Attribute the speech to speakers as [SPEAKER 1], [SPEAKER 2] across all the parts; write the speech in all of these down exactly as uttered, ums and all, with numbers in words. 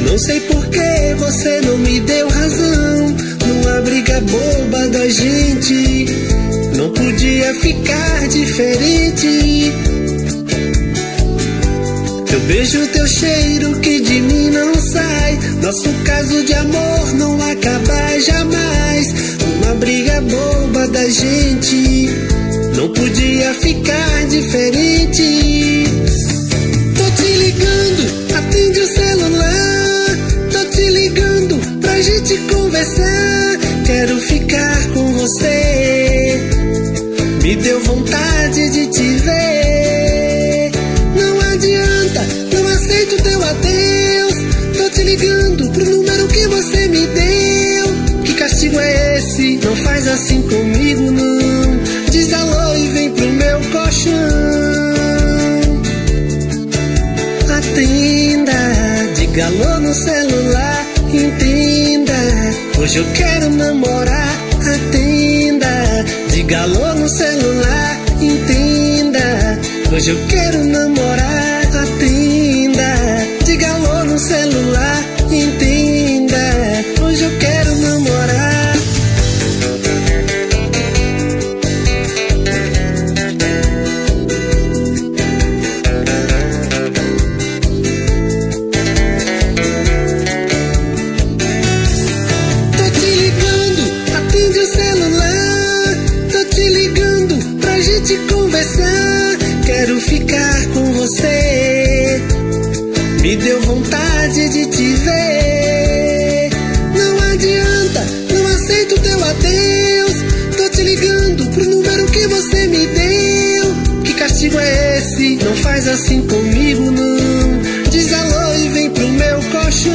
[SPEAKER 1] Não sei por que você não me deu razão. Numa briga boba da gente, não podia ficar diferente. Eu beijo teu cheiro que de mim não sai. Nosso caso de amor não acaba jamais. Uma briga boba da gente, não podia ficar diferente. Tô te ligando, atende o celular. Tô te ligando pra gente conversar. Quero ficar com você, me deu vontade de te ver. Não adianta, não aceito teu adeus. Tô te ligando pro número que você me deu. Que castigo é esse? Não faz assim comigo não. Diz alô e vem pro meu colchão. Atenda, diga alô no celular. Entenda, hoje eu quero namorar. Atenda, diga alô no celular. Entenda, hoje eu quero namorar. Atenda, diga alô no celular. Entenda, hoje eu quero namorar. Tô te ligando, atende o celular. Tô te ligando pra gente conversar. Quero ficar com você, me deu vontade de te ver. Não adianta, não aceito teu adeus. Tô te ligando pro número que você me deu. Que castigo é esse? Não faz assim comigo não. Diz alô e vem pro meu colchão.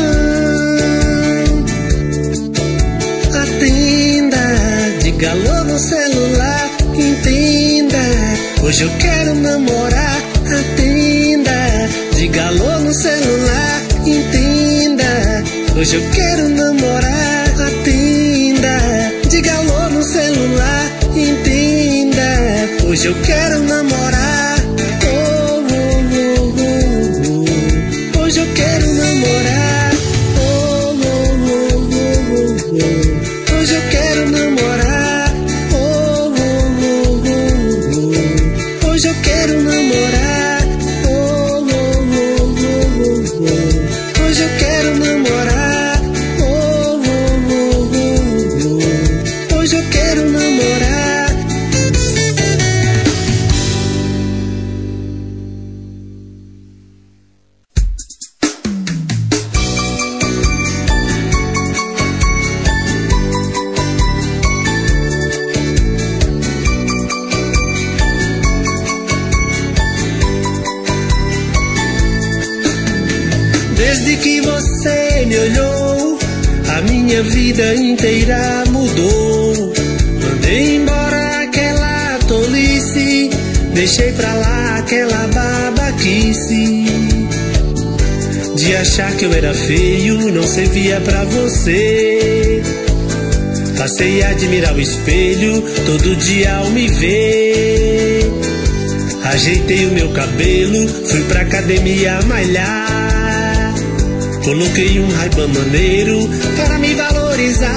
[SPEAKER 1] Atenda, diga alô no celular. Entenda, hoje eu quero namorar. Atenda, diga alô no celular. Entenda, hoje eu quero namorar. Atenda, diga alô no celular. Entenda, hoje eu quero namorar. Oh, oh, oh, oh, oh. Hoje eu quero namorar. Oh, oh, oh, oh, oh, oh. Hoje eu quero namorar. Oh, oh, oh, oh, oh. Hoje eu quero namorar. Oh, oh, oh, oh, oh. Hoje eu quero namorar. Oh, oh, oh, oh, oh. Hoje eu quero namorar. Desde que você me olhou, a minha vida inteira mudou. Mandei embora aquela tolice, deixei pra lá aquela babaquice de achar que eu era feio, não servia pra você. Passei a admirar o espelho todo dia ao me ver. Ajeitei o meu cabelo, fui pra academia malhar. Coloquei um Ray-Ban maneiro para me valorizar.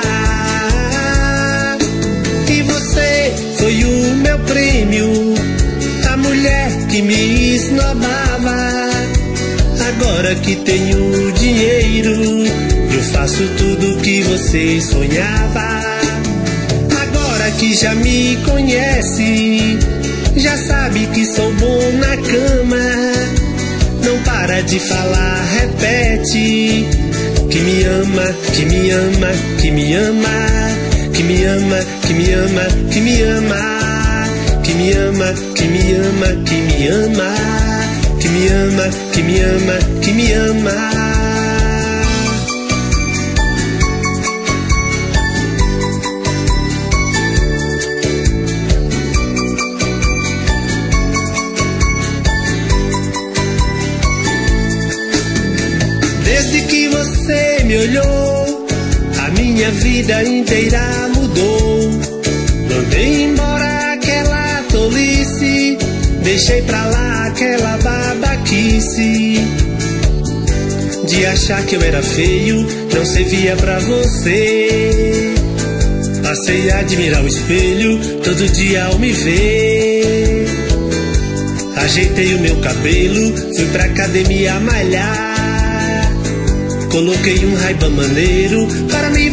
[SPEAKER 1] E você foi o meu prêmio, a mulher que me esnobava. Agora que tenho dinheiro, eu faço tudo que você sonhava. Agora que já me conhece, já sabe que sou bom na cama. Não para de falar, repete que me ama, que me ama, que me ama, que me ama, que me ama, que me ama, que me ama, que me ama, que me ama, que me ama, que me ama, que me ama. Desde que você me olhou, a minha vida inteira mudou. Mandei embora aquela tolice, deixei pra lá aquela babaquice de achar que eu era feio, não servia pra você. Passei a admirar o espelho todo dia ao me ver. Ajeitei o meu cabelo, fui pra academia malhar. Coloquei um Ray-Ban maneiro para me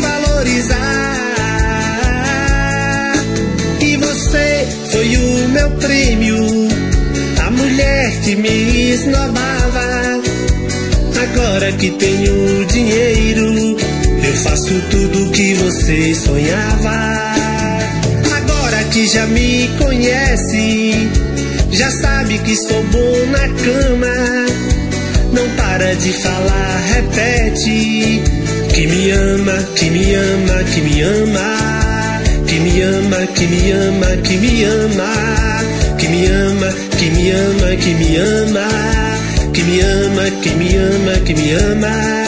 [SPEAKER 1] valorizar. E você foi o meu prêmio, a mulher que me esnobava. Agora que tenho dinheiro, eu faço tudo que você sonhava. Agora que já me conhece, já sabe que sou bom na cama. Não para de falar, repete que me ama, que me ama, que me ama, que me ama, que me ama, que me ama, que me ama, que me ama, que me ama, que me ama, que me ama, que me ama.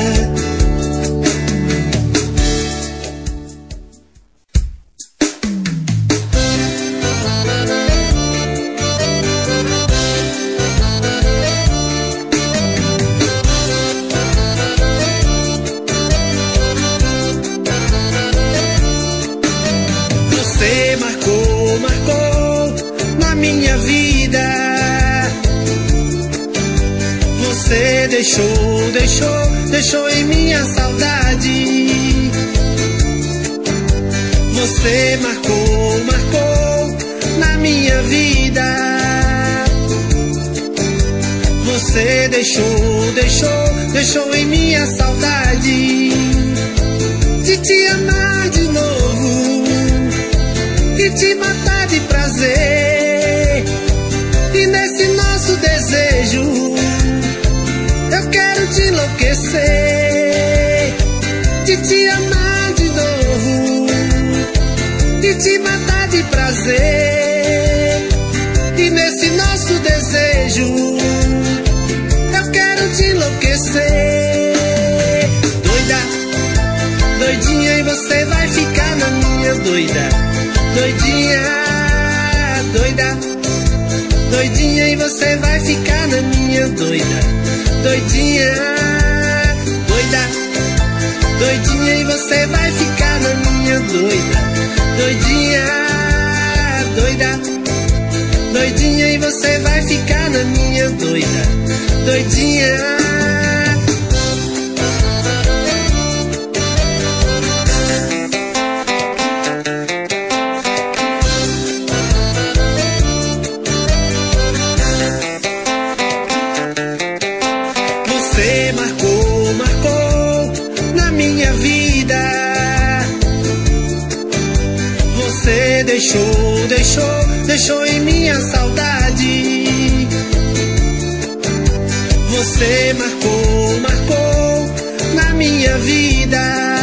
[SPEAKER 1] Deixou, deixou, deixou em minha saudade. Você marcou, marcou na minha vida. Você deixou, deixou, deixou em minha saudade. De te amar de novo e te matar de prazer. E nesse nosso desejo eu quero te enlouquecer, de te amar de novo, de te matar de prazer. E nesse nosso desejo eu quero te enlouquecer. Doida, doidinha, e você vai ficar na minha. Doida, doidinha, doida, doidinha, e você vai ficar na minha. Doida, doidinha, doida, doidinha, e você vai ficar na minha. Doida, doidinha, doida, doidinha, e você vai ficar na minha. Doida, doidinha. Deixou, deixou, deixou em minha saudade. Você marcou, marcou na minha vida.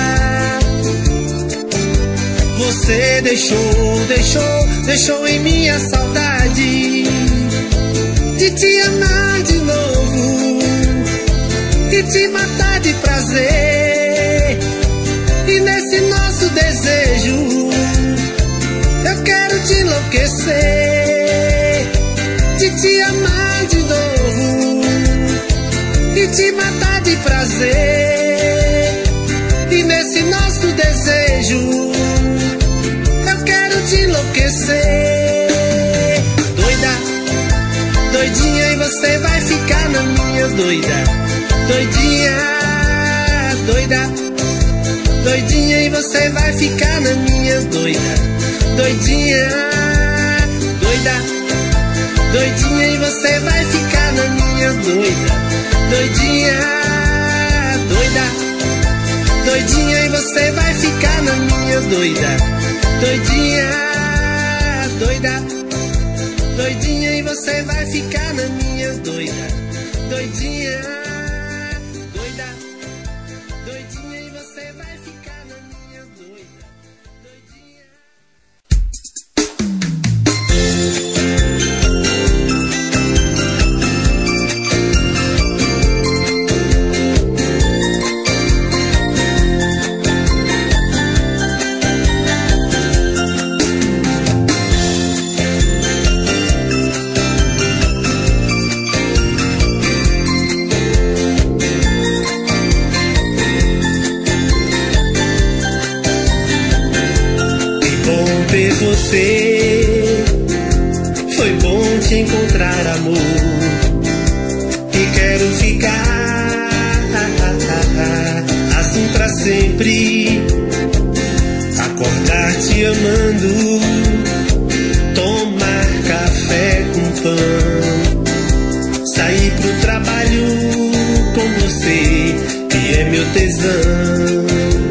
[SPEAKER 1] Você deixou, deixou, deixou em minha saudade. De te amar de novo e te matar de prazer. E nesse nosso desejo eu quero te enlouquecer, de te amar de novo e te matar de prazer. E nesse nosso desejo eu quero te enlouquecer. Doida, doidinha, e você vai ficar na minha. Doida, doidinha, doida, doidinha, e você vai ficar na minha. Doida, doidinha, doida, doidinha, e você vai ficar na minha. Doida, doidinha, doida, doidinha, e você vai ficar na minha. Doida, doidinha, doida, doidinha, e você vai ficar na minha. Doida, doidinha, doida, doidinha, e você vai ficar na minha. Doida, doidinha. te encontrar, amor, e quero ficar assim pra sempre. Acordar te amando, tomar café com pão, sair pro trabalho com você, que é meu tesão.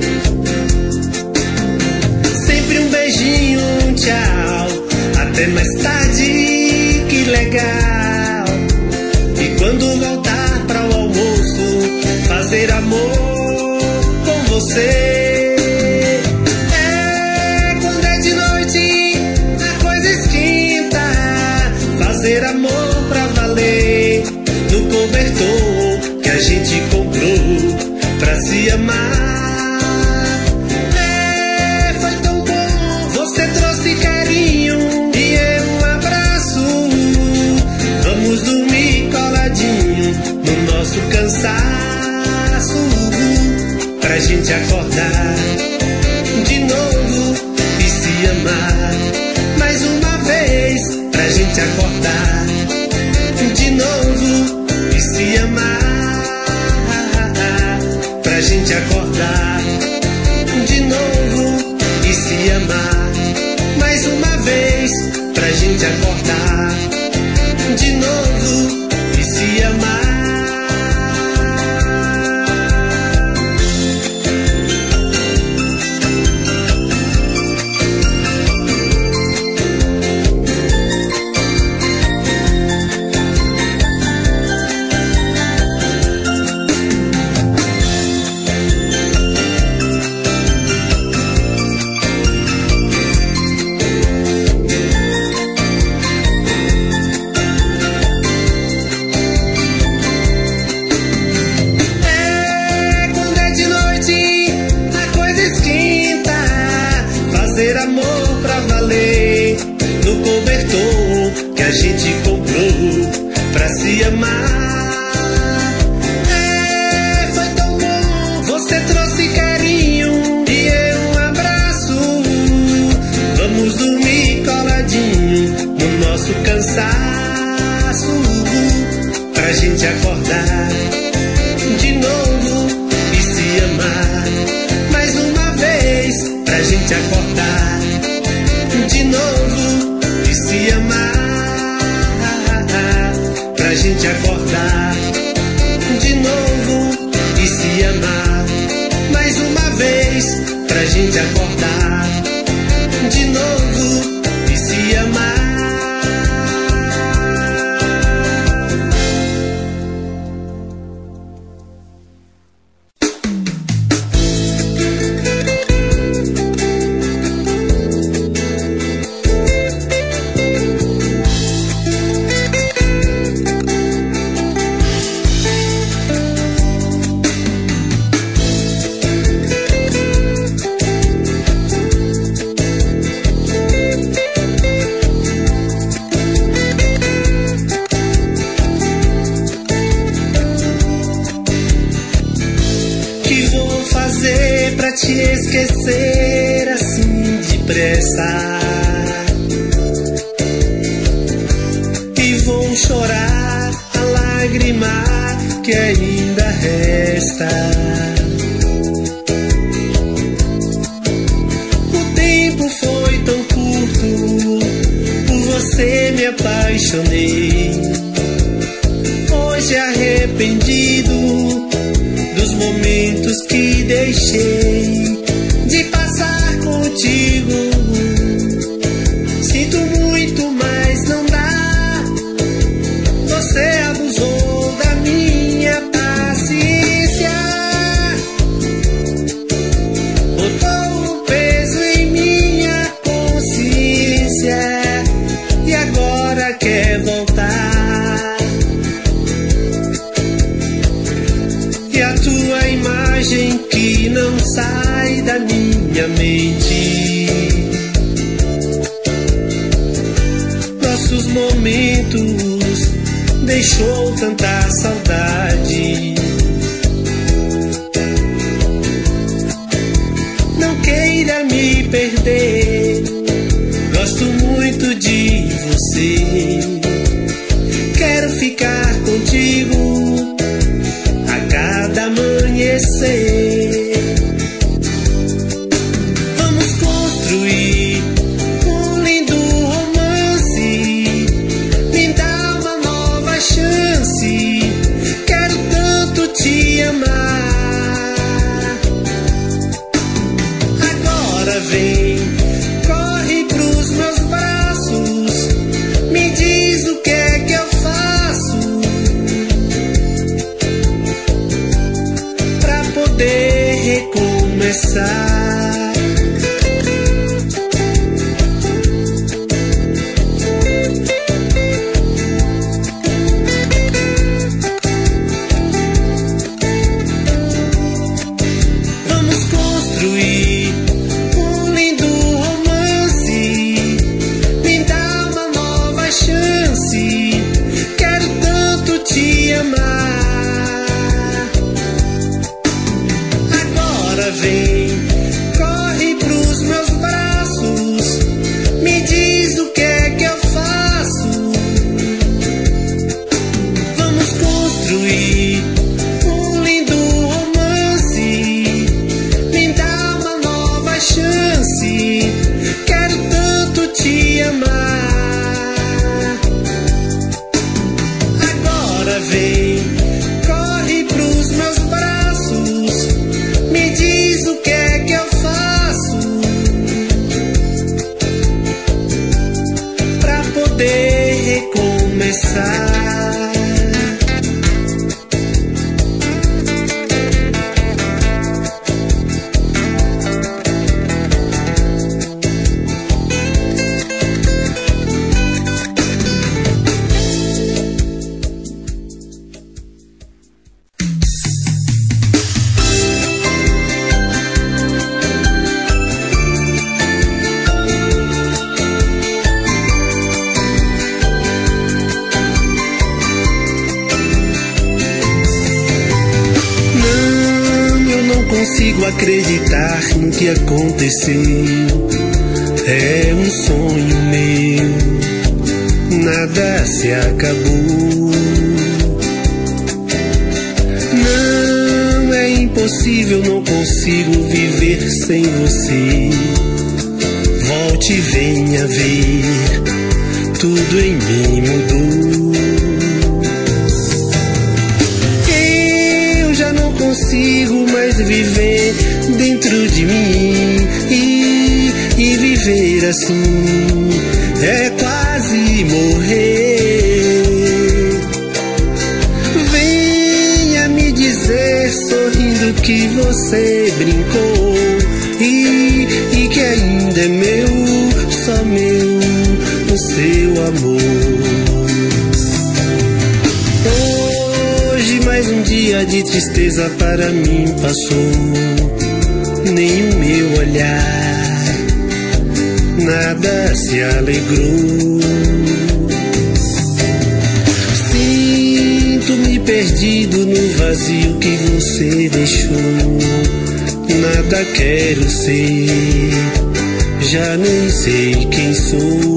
[SPEAKER 1] Sempre um beijinho, um tchau, até mais tarde, que legal. E quando voltar para o almoço, fazer amor com você. É, quando é de noite, a coisa esquenta, fazer amor pra valer, no cobertor que a gente comprou pra se amar. É, foi tão bom, você trouxe carinho e eu um abraço. Vamos dormir coladinho no nosso cansaço, pra gente acordar de novo e se amar mais uma vez, pra gente acordar de novo e se amar, pra gente acordar de novo e se amar mais uma vez, pra gente acordar de novo e se amar. Fazer amor pra valer, no cobertor que a gente comprou pra se amar. É, foi tão bom, você trouxe carinho e eu um abraço. Vamos dormir coladinho no nosso cansaço, pra gente acordar de novo e se amar mais uma vez, pra gente acordar de novo e se amar, pra gente acordar de novo e se amar mais uma vez, pra gente acordar de novo e se amar. Te esquecer assim depressa, e vou chorar a lágrima que ainda resta. O tempo foi tão curto, por você me apaixonei. Hoje arrependido dos momentos que deixei de passar contigo. Sinto muito, mas não dá. Você abusou da minha paciência, botou um peso em minha consciência e agora quer voltar. E a tua imagem que não sai da minha mente, nossos momentos deixou tanta saudade. Não queira me perder, gosto muito de você. contigo a cada amanhecer. Vamos construir um lindo romance, me dá uma nova chance, quero tanto te amar. Agora vem, corre pros meus braços, me diz o que é que eu faço pra poder recomeçar. Vamos construir um lindo romance, me dá uma nova chance, quero tanto te amar. Agora vem, corre pros meus braços, me diz o que é que eu faço. Vamos construir um lindo romance, me dá uma nova chance, quero tanto te amar. Agora vem, corre pros meus braços, me diz o que é que eu faço pra poder recomeçar. Consigo acreditar no que aconteceu, é um sonho meu, nada se acabou. Não é impossível, não consigo viver sem você. Volte e venha ver, tudo em mim mudou. Consigo mais viver dentro de mim, e, e viver assim é quase morrer. Venha me dizer sorrindo que você brincou e, e que ainda é meu, só meu, o seu amor. Mais um dia de tristeza para mim passou, nem o meu olhar, nada se alegrou. Sinto-me perdido no vazio que você deixou, nada quero ser, já nem sei quem sou.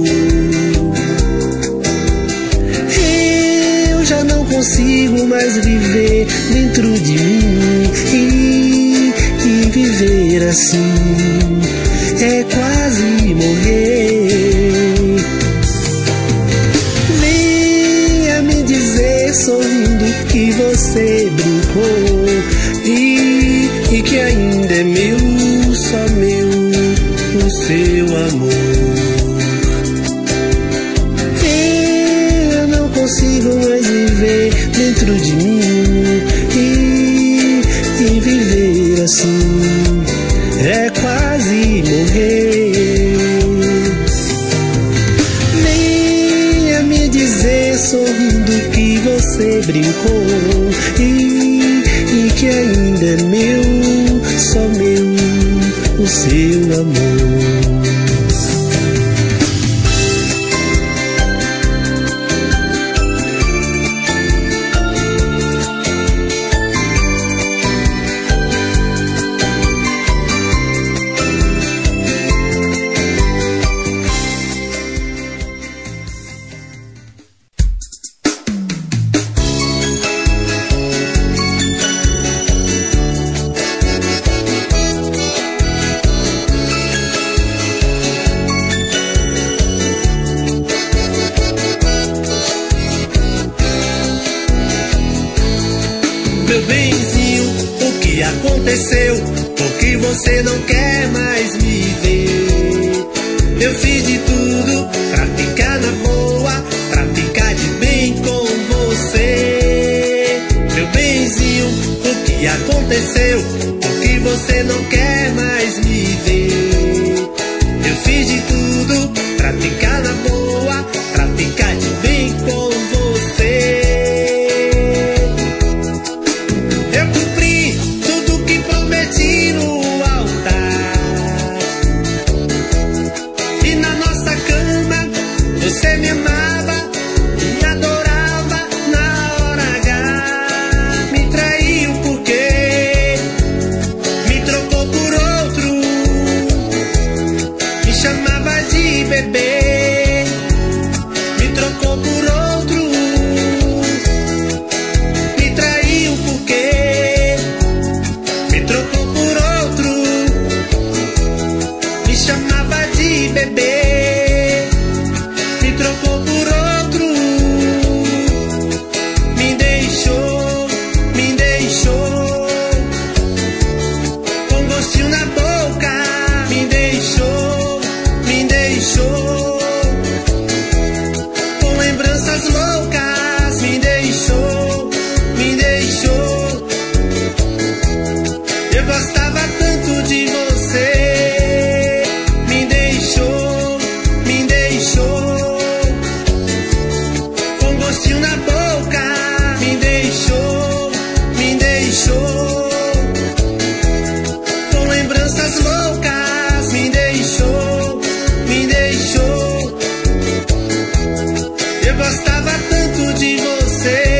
[SPEAKER 1] Já não consigo mais viver dentro de mim, e, e viver assim é quase morrer. Venha me dizer sorrindo que você brincou e, e que ainda é meu, só meu, o seu amor. Consigo mais viver dentro de mim, e, e viver assim é quase morrer. Venha me dizer sorrindo que você brincou e, e que ainda é meu, só meu, o seu amor. que aconteceu? Porque você não quer mais me ver. Eu fiz de tudo pra ficar na boa, pra ficar de bem com você. Meu benzinho, o que aconteceu? Porque você não quer mais me ver. Eu fiz de tudo pra ficar na boa, pra ficar de bem com você. Eu cumpri tudo que prometi no altar. E na nossa cama você me amava, me adorava na hora H. Me traiu porque me trocou por outro, me chamava de bebê, me trocou por outro. Me traiu porque me trocou por outro, me chamava de bebê, me trocou por outro. Me deixou, me deixou com gostinho na boca. Me deixou, me deixou com lembranças loucas. Me deixou, me deixou. Eu gostava tanto de você. Me deixou, me deixou com gostinho na boca. Me deixou, me deixou com lembranças loucas. Me deixou, me deixou. Eu gostava tanto de você.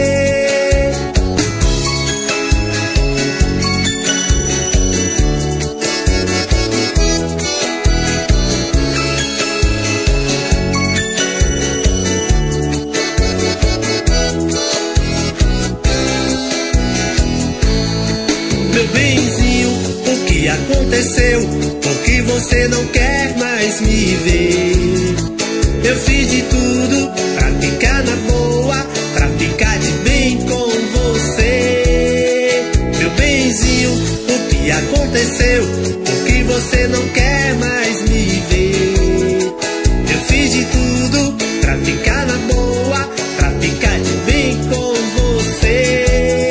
[SPEAKER 1] Meu benzinho, o que aconteceu? Porque você não quer mais me ver. Eu fiz de tudo pra ficar na boa, pra ficar de bem com você. Meu benzinho, o que aconteceu? Porque você não quer mais me ver. Eu fiz de tudo pra ficar na boa, pra ficar de bem com você.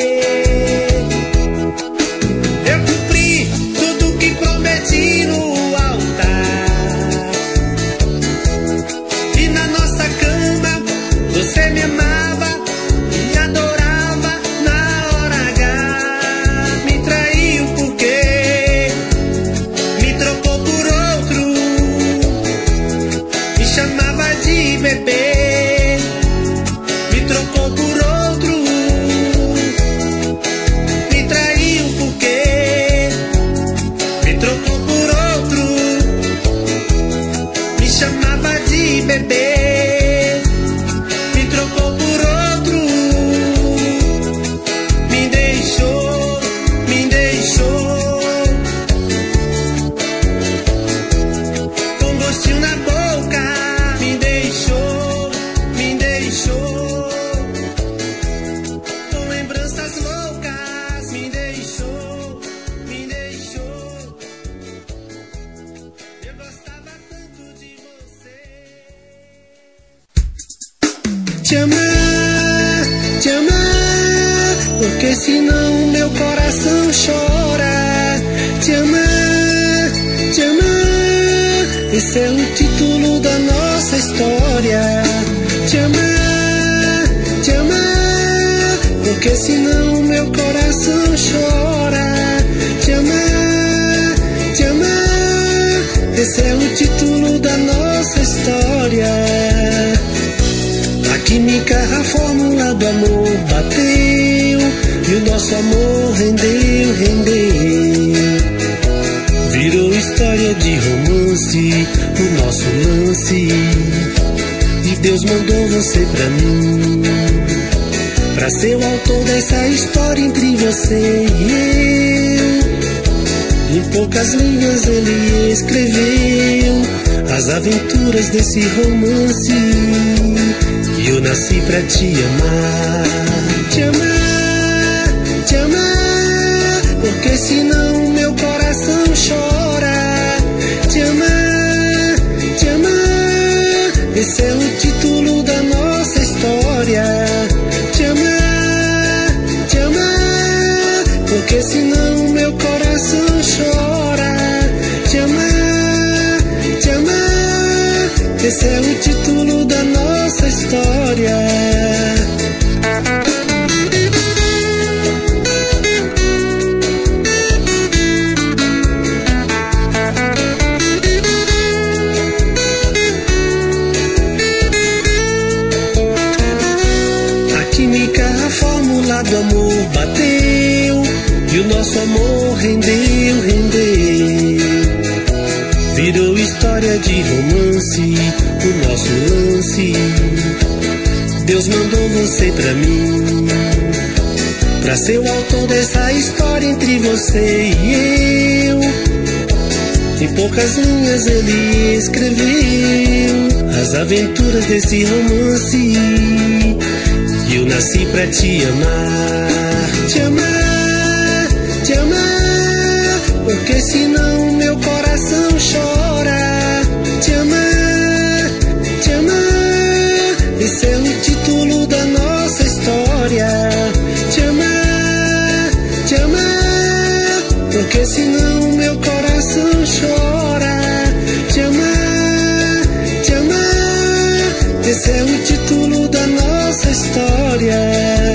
[SPEAKER 1] Eu cumpri tudo que prometi no altar. E na nossa cama você me amava, me adorava na hora H. Me traiu porque me trocou por outro, me chamava de bebê, me trocou por outro. Me traiu porque me trocou por outro, me chamava de bebê, me trocou por outro. Me deixou, me deixou com gostinho na boca. Me deixou, me deixou com lembranças loucas. Me deixou, me deixou. Eu gostava tanto de você. Te amar, te amar, porque senão meu coração chora. Te amar, te amar, esse é o título da nossa história. Te amar, te amar, porque senão meu coração chora. Te amar, te amar, esse é o título da nossa história. A química, a fórmula do amor bateu e o nosso amor rendeu, rendeu. Virou história de romance, o nosso lance. E Deus mandou você pra mim, pra ser o autor dessa história entre você e eu. Em poucas linhas ele escreveu as aventuras desse romance. E eu nasci pra te amar, te amar, te amar, porque senão meu coração chora. Te amar, te amar, esse é o título da nossa história. Te amar, te amar, porque senão meu coração chora. Te amar, te amar, esse é o título da nossa história. Do amor bateu e o nosso amor rendeu, rendeu. Virou história de romance, o nosso lance. Deus mandou você pra mim, pra ser o autor dessa história entre você e eu. Em poucas linhas ele escreveu as aventuras desse romance. Eu nasci pra te amar, te amar, te amar, porque senão meu coração chora. Te amar, te amar, esse é o título da nossa história. Te amar, te amar, porque senão meu coração chora. Te amar, te amar, esse é o título da nossa história.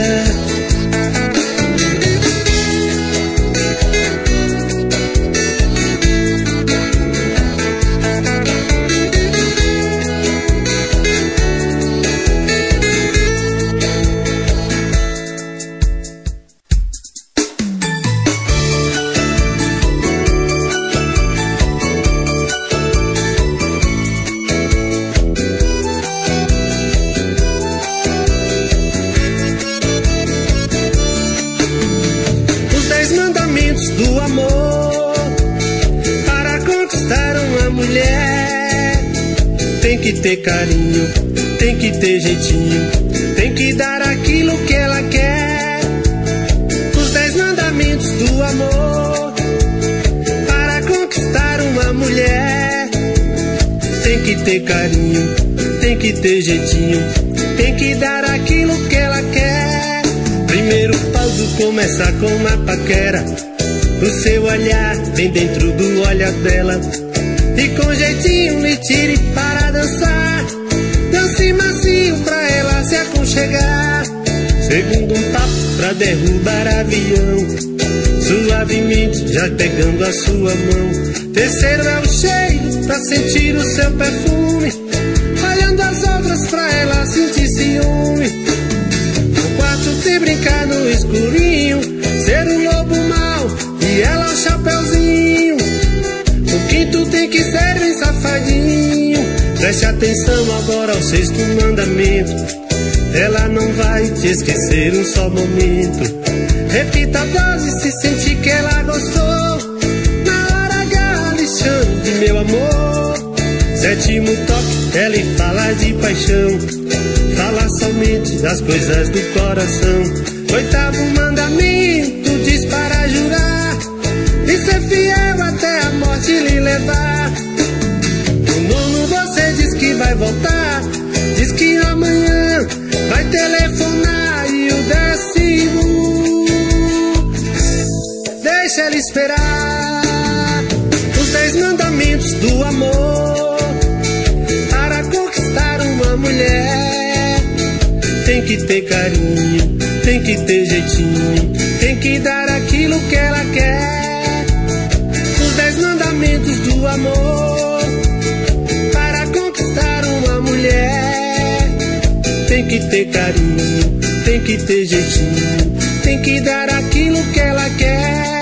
[SPEAKER 1] Do amor para conquistar uma mulher, tem que ter carinho, tem que ter jeitinho, tem que dar aquilo que ela quer. Os dez mandamentos do amor para conquistar uma mulher, tem que ter carinho, tem que ter jeitinho, tem que dar aquilo que ela quer. Primeiro pauso começa com uma paquera, o seu olhar bem dentro do olhar dela, e com jeitinho lhe tire para dançar. Dance macio pra ela se aconchegar. Segundo um papo pra derrubar avião, suavemente já pegando a sua mão. Terceiro é o cheiro pra sentir o seu perfume, olhando as outras pra ela sentir ciúme. O quarto tem brincar no escurinho, ser um lobo mau e ela o chapeuzinho. O quinto tem que ser bem safadinho. Preste atenção agora ao sexto mandamento, ela não vai te esquecer um só momento. Repita a dose se sentir que ela gostou, na hora H lhe chame de meu amor. Sétimo toque, ela lhe fala de paixão, fala somente das coisas do coração. Oitavo mandamento diz para jurar e ser fiel até a morte lhe levar. No nono você diz que vai voltar, diz que amanhã vai telefonar. E o décimo deixa ela esperar. Os dez mandamentos do amor para conquistar uma mulher, tem que ter carinho, tem que ter jeitinho, tem que dar aquilo que ela quer. Os dez mandamentos do amor para conquistar uma mulher, tem que ter carinho, tem que ter jeitinho, tem que dar aquilo que ela quer.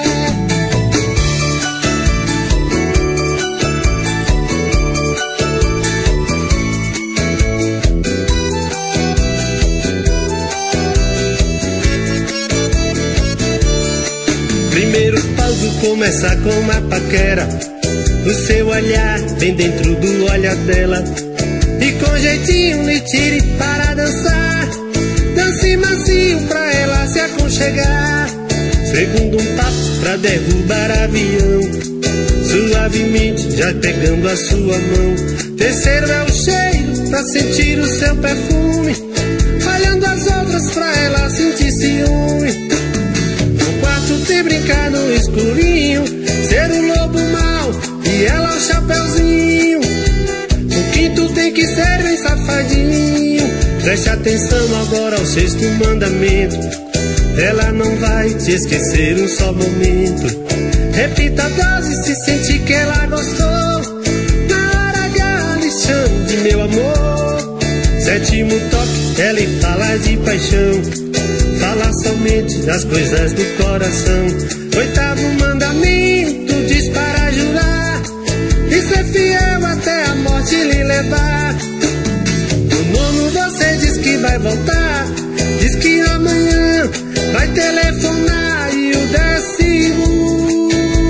[SPEAKER 1] Primeiro pauso começa com uma paquera, o seu olhar bem dentro do olhar dela, e com jeitinho lhe tire para dançar. Dance macio pra ela se aconchegar. Segundo um passo pra derrubar avião, suavemente já pegando a sua mão. Terceiro é o cheiro pra sentir o seu perfume, olhando as outras pra ela sentir ciúme. O quarto tem brincar no escurinho, ser o lobo mau e ela o chapeuzinho. O quinto tem que ser bem safadinho. Preste atenção agora ao sexto mandamento: ela não vai te esquecer um só momento. Repita a dose se sentir que ela gostou. Na hora H lhe chamo de meu amor. Sétimo toque, ela lhe fala de paixão, fala somente das coisas do coração. Oitavo mandamento diz para jurar e ser fiel até a morte lhe levar. No nono você diz que vai voltar, diz que amanhã vai telefonar. E o décimo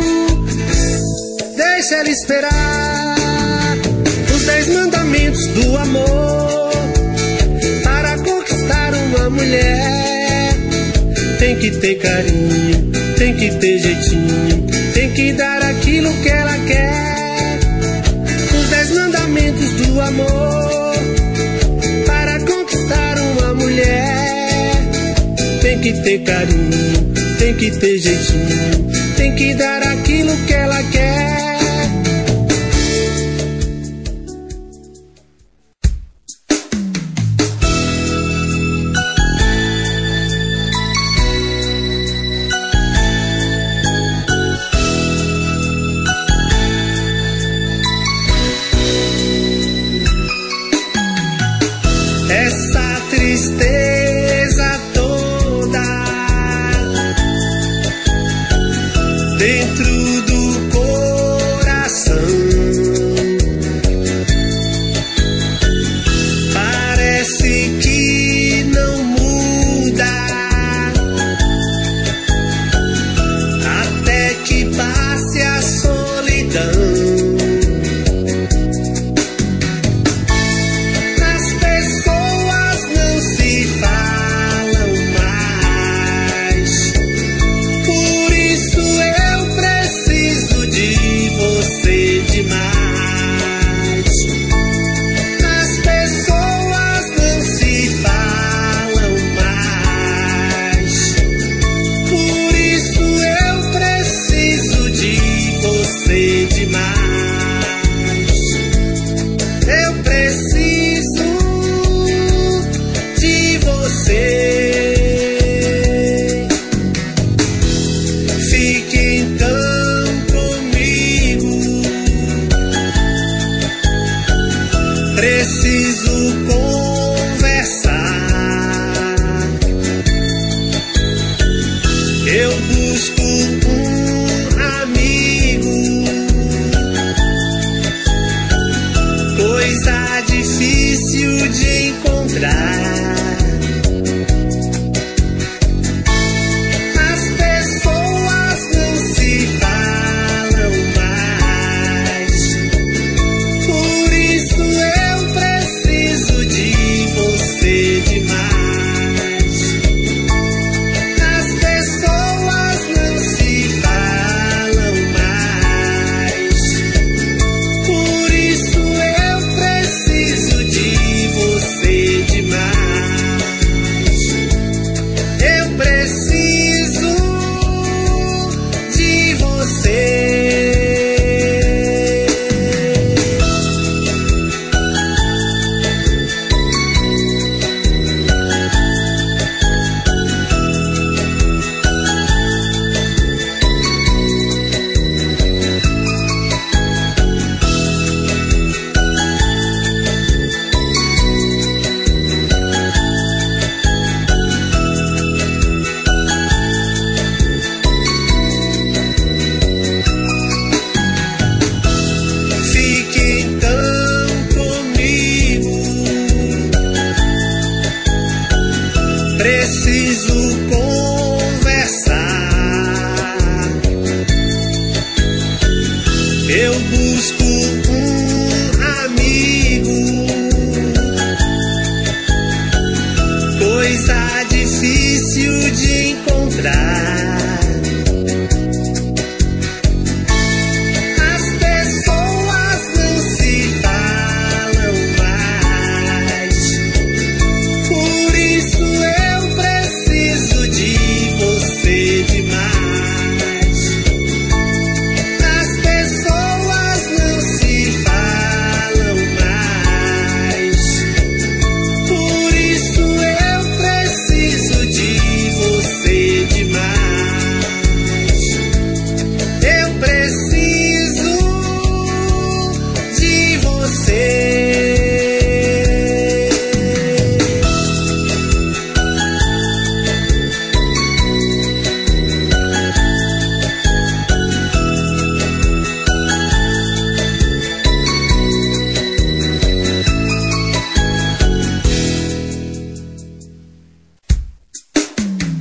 [SPEAKER 1] deixa ela esperar. Os dez mandamentos do amor para conquistar uma mulher: tem que ter carinho, tem que ter jeitinho, tem que dar aquilo que ela quer. Os dez mandamentos do amor para conquistar uma mulher: tem que ter carinho, tem que ter jeitinho, tem que dar aquilo que ela quer. Essa tristeza toda dentro do coração parece que não muda até que passe a solidão. Preciso conversar. Eu busco um amigo, coisa difícil de encontrar. Preciso conversar. Eu busco um amigo, coisa difícil de encontrar.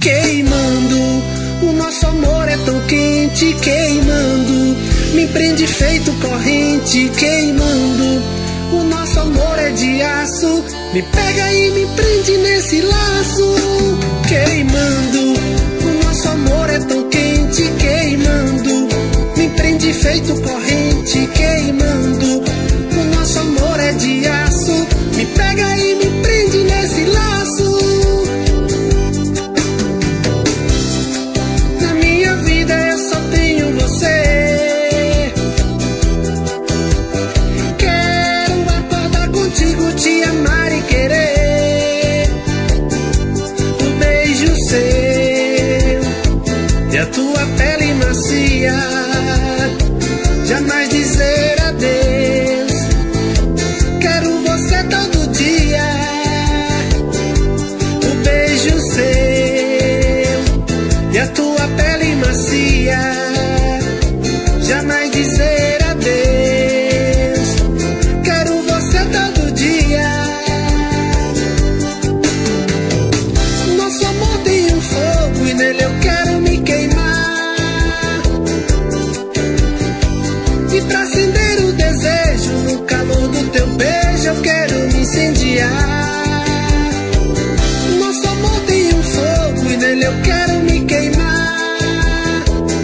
[SPEAKER 1] queimando. O nosso amor é tão quente, queimando. Me prende feito corrente, queimando. O nosso amor é de aço, me pega e me prende nesse laço, queimando. O nosso amor é tão quente, queimando. Me prende feito corrente, queimando. O nosso amor é de aço, me pega e me prende nesse laço. Na minha vida eu só tenho você. Te amar e querer o beijo seu e a tua pele macia, jamais dizer adeus. Quero você todo dia, o beijo seu e a tua pele macia, jamais dizer adeus. Quero você todo dia. Nosso amor tem um fogo e nele eu quero me queimar. E pra acender o desejo, no calor do teu beijo eu quero me incendiar. Nosso amor tem um fogo e nele eu quero me queimar.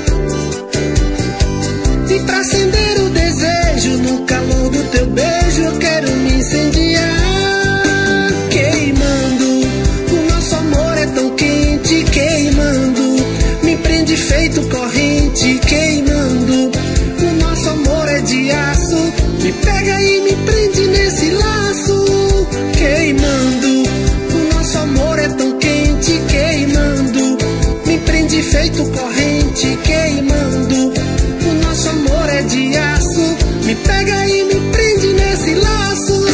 [SPEAKER 1] E pra acender o desejo, no calor do teu beijo eu quero me incendiar. Queimando, o nosso amor é tão quente, queimando. Me prende feito corrente, queimando. O nosso amor é de aço, me pega e me prende nesse laço, queimando. O nosso amor é tão quente, queimando. Me prende feito corrente, queimando. O nosso amor é de aço, me pega e me prende nesse laço.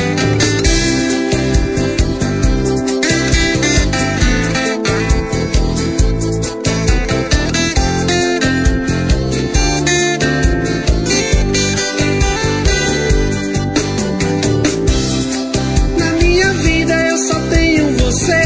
[SPEAKER 1] Na minha vida eu só tenho você.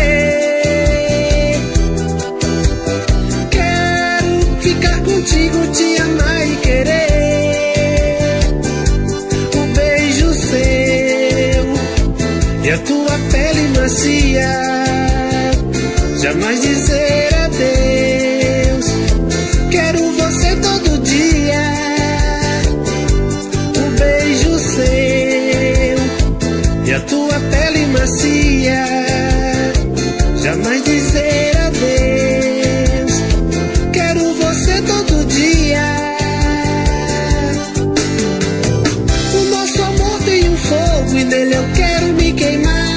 [SPEAKER 1] Quero ficar contigo, te amar e querer o beijo seu e a tua pele macia, jamais dizer adeus. Quero você todo dia, o beijo seu e a tua pele macia, jamais dizer adeus. Quero você todo dia. O nosso amor tem um fogo e nele eu quero me queimar.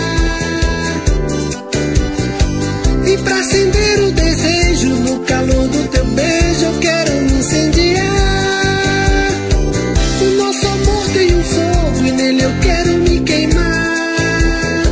[SPEAKER 1] E pra acender o desejo, no calor do teu beijo eu quero me incendiar. O nosso amor tem um fogo e nele eu quero me queimar.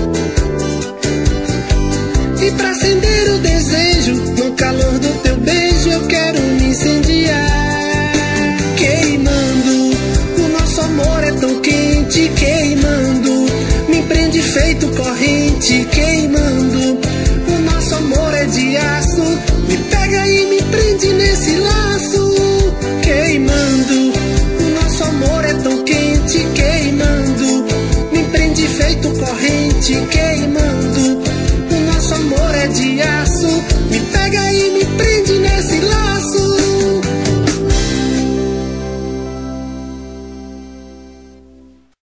[SPEAKER 1] E pra acender o desejo, no calor do teu beijo eu quero me incendiar. Queimando, o nosso amor é tão quente, queimando. Me prende feito corrente, queimando. O nosso amor é de aço, me pega e me prende nesse